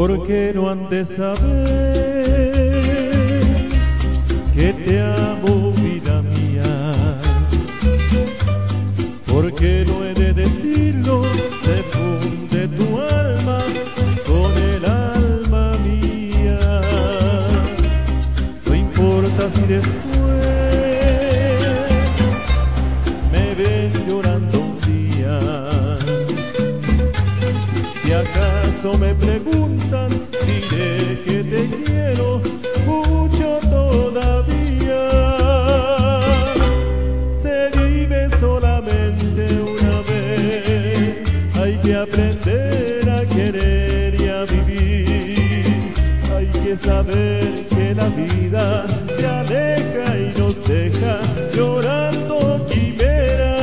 porque no han de saber que te amo, vida mía, porque no he de decirlo, se funde tu alma con el alma mía. No importa si después me ven llorando un día, si acaso me preguntan, diré que te quiero mucho todavía. Se vive solamente una vez, hay que aprender a querer y a vivir. Hay que saber que la vida se aleja y nos deja llorando quimeras.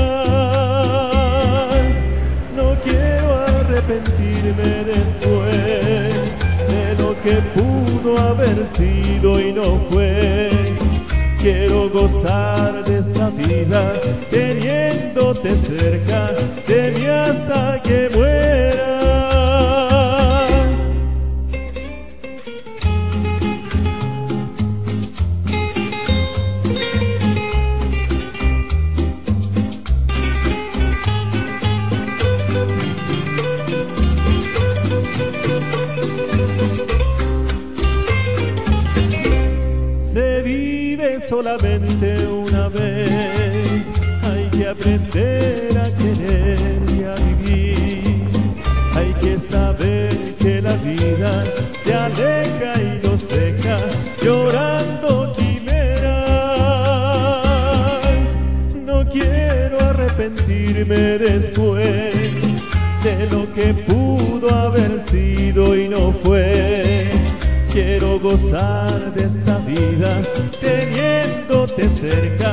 No quiero arrepentirme después de lo que pudo haber sido y no fue. Quiero gozar de esta vida teniéndote cerca de mí hasta que mueras. Se vive solamente una vez, hay que aprender a querer y a vivir. Hay que saber que la vida se aleja y nos deja llorando quimeras. No quiero arrepentirme después de lo que pudo haber sido y no fue. Quiero gozar de esta vida teniéndote cerca